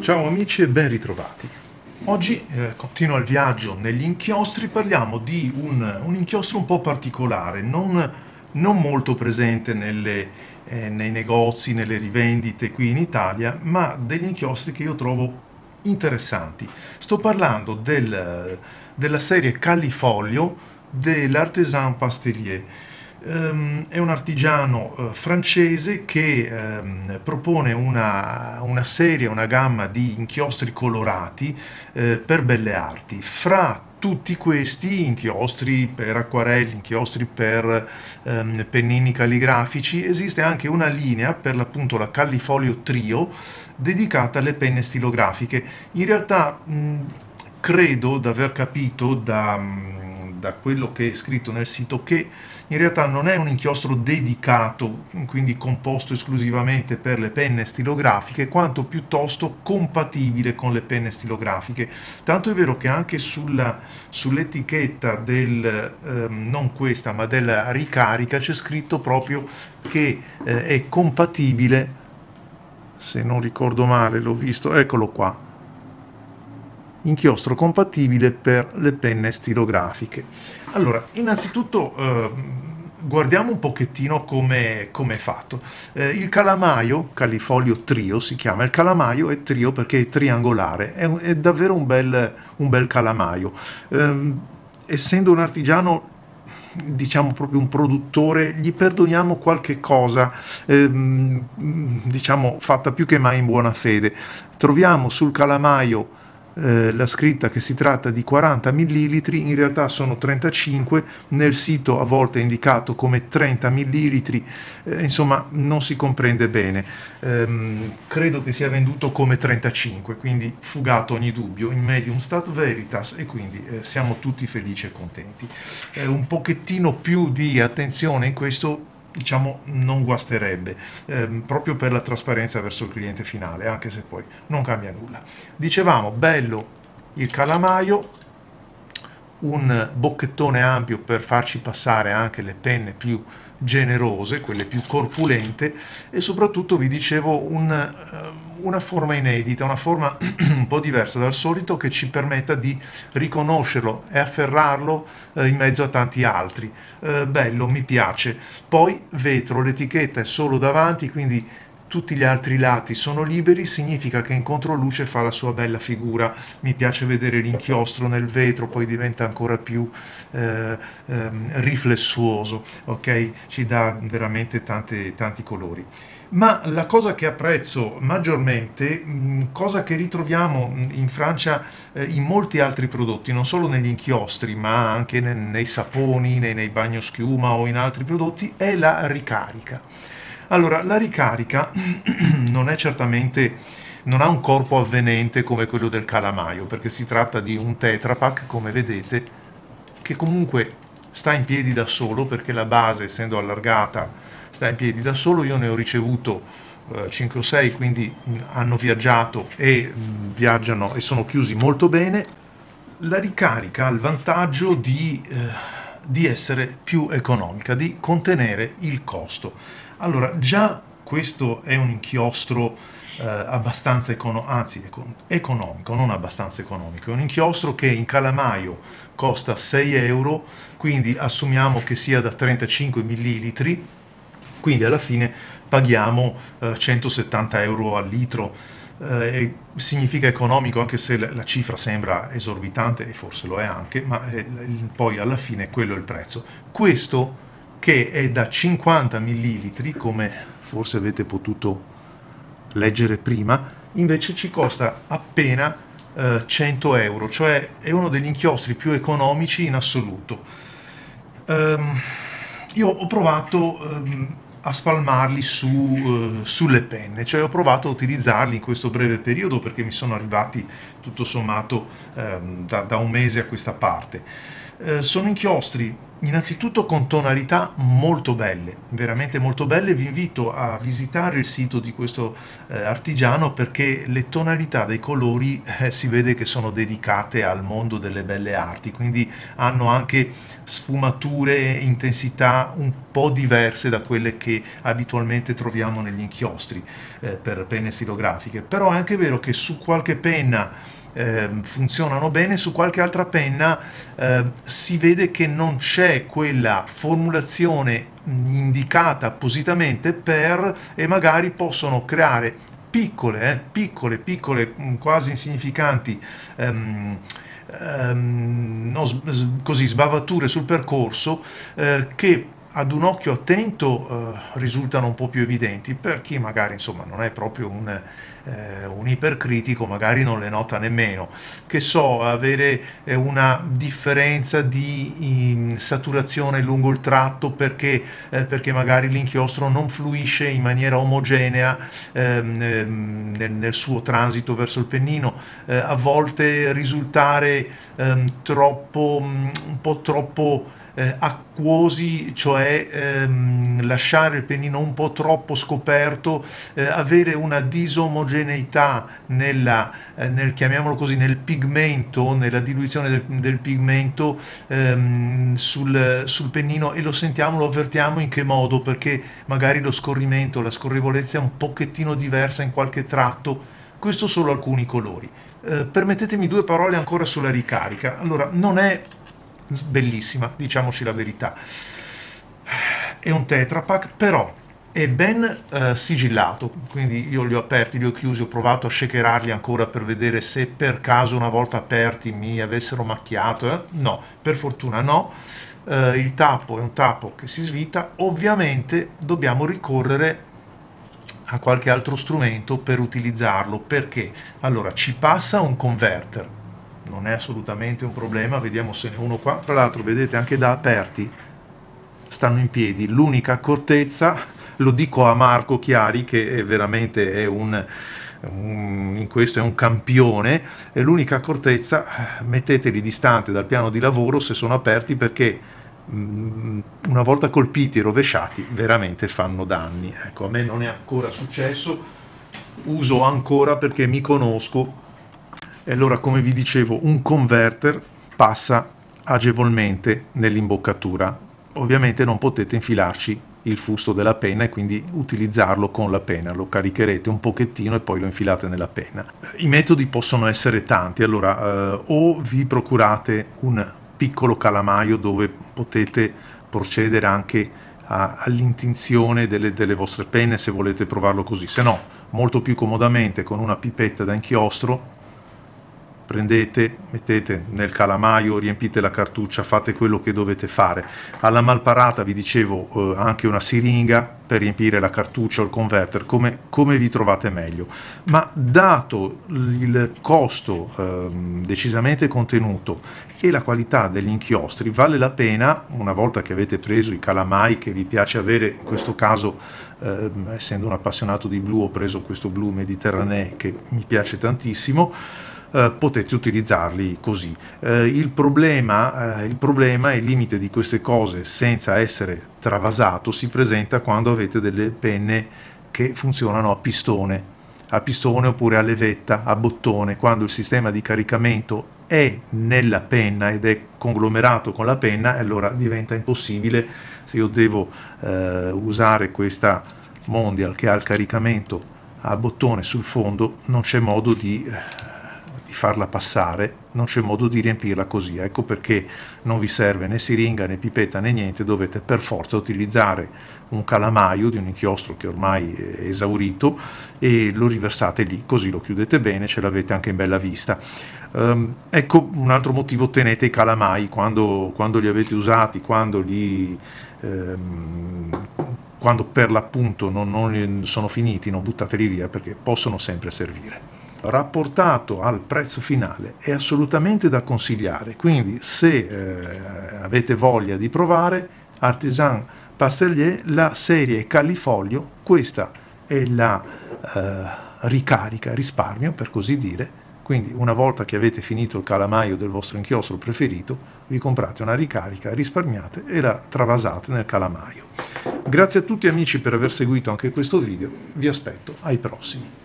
Ciao amici e ben ritrovati. Oggi continuo il viaggio negli inchiostri, parliamo di un inchiostro un po' particolare, non molto presente nei negozi, nelle rivendite qui in Italia, ma degli inchiostri che io trovo interessanti. Sto parlando della serie Callifolio dell'Artisan Pastellier. È un artigiano francese che propone una serie, una gamma di inchiostri colorati per belle arti. Fra tutti questi inchiostri per acquarelli, inchiostri per pennini calligrafici, esiste anche una linea per l'appunto la Callifolio Trio dedicata alle penne stilografiche. In realtà credo di aver capito da quello che è scritto nel sito che in realtà non è un inchiostro dedicato, quindi composto esclusivamente per le penne stilografiche, quanto piuttosto compatibile con le penne stilografiche. Tanto è vero che anche sull'etichetta non questa, ma della ricarica c'è scritto proprio che è compatibile, se non ricordo male, l'ho visto, eccolo qua, inchiostro compatibile per le penne stilografiche. Allora, innanzitutto guardiamo un pochettino come è fatto. Il calamaio, Callifolio Trio si chiama, il calamaio è trio perché è triangolare, è davvero un bel calamaio. Essendo un artigiano, diciamo proprio un produttore, gli perdoniamo qualche cosa, diciamo fatta più che mai in buona fede. Troviamo sul calamaio la scritta che si tratta di 40 millilitri, in realtà sono 35, nel sito a volte è indicato come 30 millilitri, insomma non si comprende bene. Credo che sia venduto come 35, quindi fugato ogni dubbio, in medium stat veritas, e quindi siamo tutti felici e contenti. Un pochettino più di attenzione in questo, diciamo, non guasterebbe, proprio per la trasparenza verso il cliente finale, anche se poi non cambia nulla. Dicevamo, bello il calamaio, un bocchettone ampio per farci passare anche le penne più generose, quelle più corpulente, e soprattutto vi dicevo una forma inedita, una forma un po' diversa dal solito che ci permetta di riconoscerlo e afferrarlo in mezzo a tanti altri. Bello, mi piace. Poi vetro, l'etichetta è solo davanti, quindi tutti gli altri lati sono liberi, significa che in controluce fa la sua bella figura. Mi piace vedere l'inchiostro nel vetro, poi diventa ancora più riflessuoso, ok? Ci dà veramente tanti colori. Ma la cosa che apprezzo maggiormente, cosa che ritroviamo in Francia in molti altri prodotti, non solo negli inchiostri, ma anche nei saponi, nei bagnoschiuma o in altri prodotti, è la ricarica. Allora, la ricarica non è certamente, non ha un corpo avvenente come quello del calamaio, perché si tratta di un Tetra Pak, come vedete, che comunque sta in piedi da solo, perché la base, essendo allargata, sta in piedi da solo. Io ne ho ricevuto 5 o 6, quindi hanno viaggiato e viaggiano e sono chiusi molto bene. La ricarica ha il vantaggio di essere più economica, di contenere il costo. Allora, già questo è un inchiostro abbastanza economico, non abbastanza economico. È un inchiostro che in calamaio costa 6 euro, quindi assumiamo che sia da 35 millilitri, quindi alla fine paghiamo 170 euro al litro. Significa economico, anche se la cifra sembra esorbitante, e forse lo è anche, ma poi alla fine quello è il prezzo. Questo, che è da 50 millilitri, come forse avete potuto leggere prima, invece ci costa appena 100 euro, cioè è uno degli inchiostri più economici in assoluto. Io ho provato a spalmarli sulle penne, cioè ho provato a utilizzarli in questo breve periodo perché mi sono arrivati tutto sommato da un mese a questa parte. Sono inchiostri innanzitutto con tonalità molto belle, veramente molto belle. Vi invito a visitare il sito di questo artigiano, perché le tonalità dei colori si vede che sono dedicate al mondo delle belle arti, quindi hanno anche sfumature, intensità un po' diverse da quelle che abitualmente troviamo negli inchiostri per penne stilografiche. Però è anche vero che su qualche penna funzionano bene, su qualche altra penna si vede che non c'è quella formulazione indicata appositamente per, e magari possono creare piccole, quasi insignificanti così sbavature sul percorso che ad un occhio attento risultano un po' più evidenti. Per chi magari insomma non è proprio un ipercritico, magari non le nota nemmeno. Che so, avere una differenza di saturazione lungo il tratto perché magari l'inchiostro non fluisce in maniera omogenea nel suo transito verso il pennino, a volte risultare un po' troppo acquosi, cioè lasciare il pennino un po' troppo scoperto, avere una disomogeneità chiamiamolo così, nel pigmento, nella diluizione del pigmento sul pennino, e lo sentiamo, lo avvertiamo in che modo, perché magari lo scorrimento, la scorrevolezza è un pochettino diversa in qualche tratto. Questo solo alcuni colori. Permettetemi 2 parole ancora sulla ricarica. Allora, non è bellissima, diciamoci la verità, è un Tetra Pak, però è ben sigillato, quindi io li ho aperti, li ho chiusi, ho provato a shakerarli ancora per vedere se per caso una volta aperti mi avessero macchiato, no, per fortuna no. Il tappo è un tappo che si svita. Ovviamente dobbiamo ricorrere a qualche altro strumento per utilizzarlo, perché allora ci passa un converter, non è assolutamente un problema. Vediamo se ne è uno qua. Tra l'altro vedete anche da aperti stanno in piedi. L'unica accortezza, lo dico a Marco Chiari che è veramente in questo è un campione, e l'unica accortezza, metteteli distante dal piano di lavoro se sono aperti, perché una volta colpiti e rovesciati veramente fanno danni. Ecco, a me non è ancora successo, uso ancora perché mi conosco. E allora, come vi dicevo, un converter passa agevolmente nell'imboccatura. Ovviamente non potete infilarci il fusto della penna e quindi utilizzarlo con la penna. Lo caricherete un pochettino e poi lo infilate nella penna. I metodi possono essere tanti. Allora, o vi procurate un piccolo calamaio dove potete procedere anche all'intinzione delle vostre penne, se volete provarlo così. Se no, molto più comodamente con una pipetta da inchiostro, prendete, mettete nel calamaio, riempite la cartuccia, fate quello che dovete fare. Alla malparata vi dicevo anche una siringa per riempire la cartuccia o il converter, come vi trovate meglio. Ma dato il costo decisamente contenuto e la qualità degli inchiostri, vale la pena, una volta che avete preso i calamai che vi piace avere. In questo caso, essendo un appassionato di blu, ho preso questo blu mediterraneo che mi piace tantissimo. Potete utilizzarli così. Il problema e il limite di queste cose, senza essere travasato, si presenta quando avete delle penne che funzionano a pistone oppure a levetta, a bottone. Quando il sistema di caricamento è nella penna ed è conglomerato con la penna, allora diventa impossibile. Se io devo usare questa Mondial che ha il caricamento a bottone sul fondo, non c'è modo di farla passare, non c'è modo di riempirla così. Ecco perché non vi serve né siringa né pipetta né niente, dovete per forza utilizzare un calamaio di un inchiostro che ormai è esaurito e lo riversate lì, così lo chiudete bene, ce l'avete anche in bella vista. Ecco un altro motivo: tenete i calamai quando li avete usati, quando per l'appunto non sono finiti, non buttateli via, perché possono sempre servire. Rapportato al prezzo finale è assolutamente da consigliare, quindi se avete voglia di provare Artisan Pastellier, la serie Callifolio, questa è la ricarica, risparmio per così dire, Quindi una volta che avete finito il calamaio del vostro inchiostro preferito, vi comprate una ricarica, risparmiate e la travasate nel calamaio. Grazie a tutti amici per aver seguito anche questo video, vi aspetto ai prossimi.